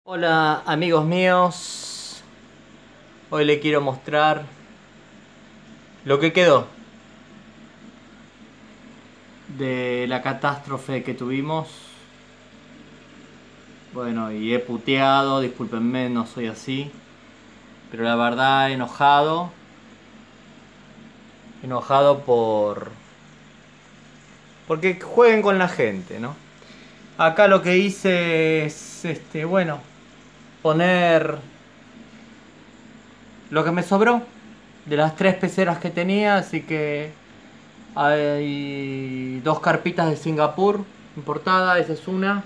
Hola amigos míos, hoy les quiero mostrar lo que quedó de la catástrofe que tuvimos. Bueno, y he puteado, discúlpenme, no soy así, pero la verdad enojado porque jueguen con la gente, ¿no? Acá lo que hice es, bueno, poner lo que me sobró de las 3 peceras que tenía, así que hay 2 carpitas de Singapur importada, esa es una.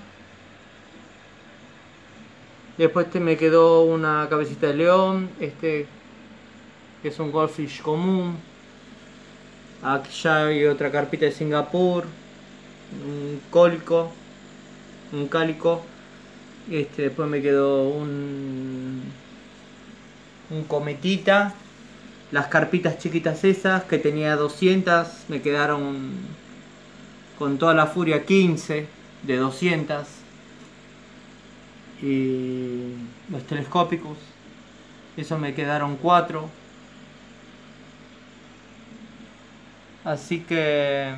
Después me quedó una cabecita de león, que es un goldfish común. Aquí ya hay otra carpita de Singapur, un cólico, un cálico. Después me quedó un cometita. Las carpitas chiquitas esas, que tenía 200, me quedaron con toda la furia 15 de 200. Y los telescópicos, eso me quedaron 4. Así que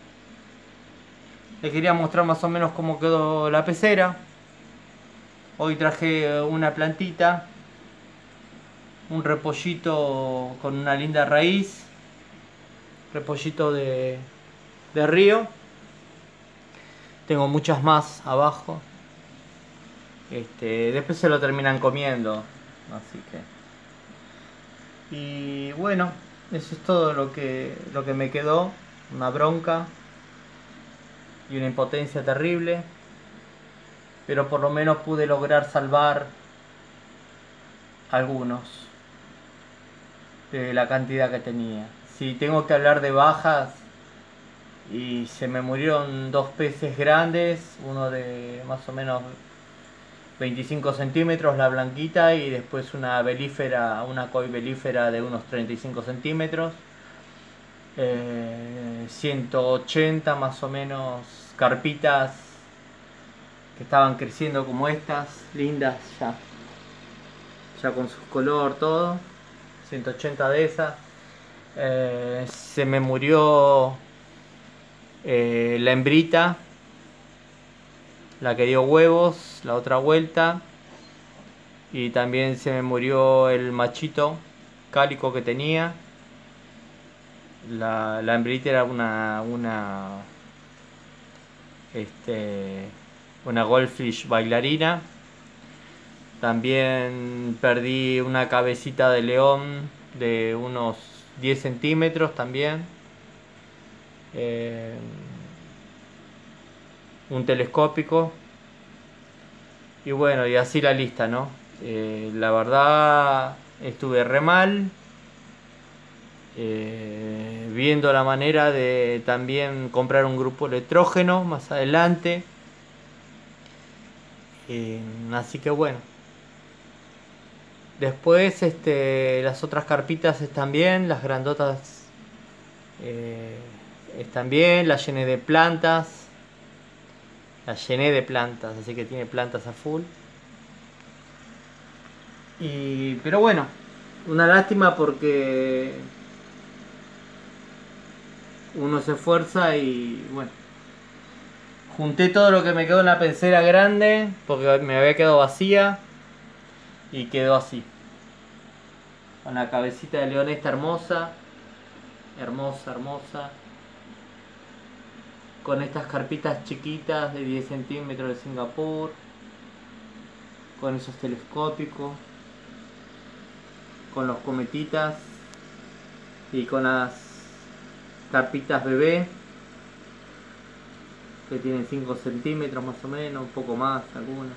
les quería mostrar más o menos cómo quedó la pecera. Hoy traje una plantita, un repollito con una linda raíz, repollito de río. Tengo muchas más abajo. Después se lo terminan comiendo, así que. Y bueno, eso es todo lo que me quedó. Una bronca y una impotencia terrible, pero por lo menos pude lograr salvar algunos de la cantidad que tenía. Si tengo que hablar de bajas, y se me murieron 2 peces grandes, uno de más o menos 25 centímetros, la blanquita, y después una belífera, una koi belífera de unos 35 centímetros. 180 más o menos carpitas que estaban creciendo como estas, lindas ya con su color, todo. 180 de esas. Se me murió la hembrita, la que dio huevos, la otra vuelta. Y también se me murió el machito cálico que tenía. La hembrita era una goldfish bailarina. También perdí una cabecita de león de unos 10 centímetros también. Un telescópico. Y bueno, y así la lista, ¿no? La verdad estuve re mal. Viendo la manera de también comprar un grupo electrógeno más adelante. Así que bueno. Después las otras carpitas están bien, las grandotas están bien, las llené de plantas. Así que tiene plantas a full. Pero bueno, una lástima porque uno se esfuerza y bueno. Junté todo lo que me quedó en la pecera grande porque me había quedado vacía y quedó así. Con la cabecita de león esta hermosa, hermosa, hermosa. Con estas carpitas chiquitas de 10 centímetros de Singapur. Con esos telescópicos. Con los cometitas. Y con las carpitas bebé. Que tienen 5 centímetros más o menos, un poco más algunas.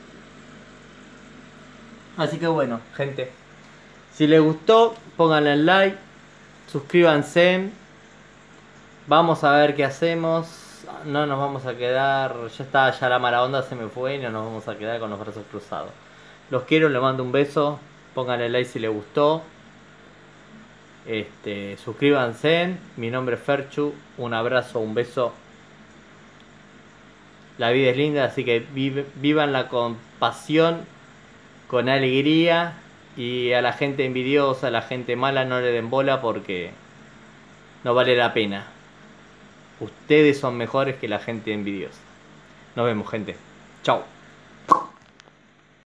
Así que bueno, gente. Si les gustó, pónganle el like. Suscríbanse. Vamos a ver qué hacemos. No nos vamos a quedar. Ya está, ya la mala onda se me fue y no nos vamos a quedar con los brazos cruzados. Los quiero, les mando un beso. Pónganle like si les gustó. Suscríbanse. Mi nombre es Ferchu. Un abrazo, un beso. La vida es linda, así que vívanla con pasión, con alegría, y a la gente envidiosa, a la gente mala no le den bola porque no vale la pena. Ustedes son mejores que la gente envidiosa. Nos vemos, gente. Chao.